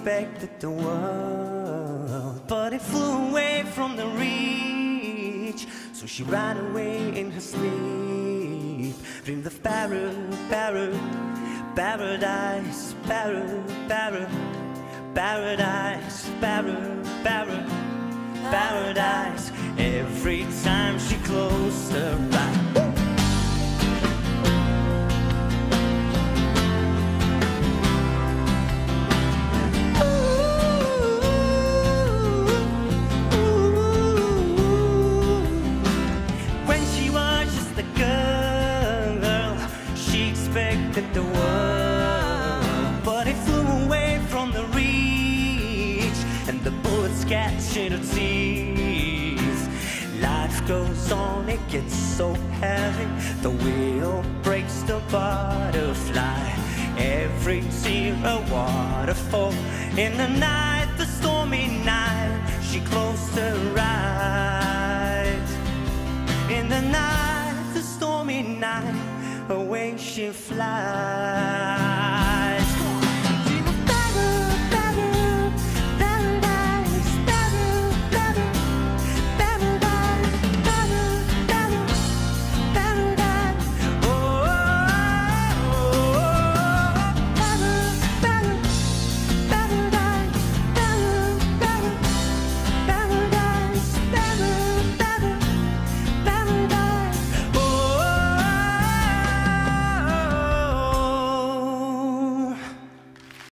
expected the world, but it flew away from the reach. So she ran away in her sleep, dreamed of paradise, paradise, paradise. Every time she closed her eyes. The world, but it flew away from the reach, and the bullets catching her teeth. Life goes on, it gets so heavy, the wheel breaks the butterfly. Every tear a waterfall. In the night, the stormy night, she closed her eyes. In the night, the stormy night, away she flies.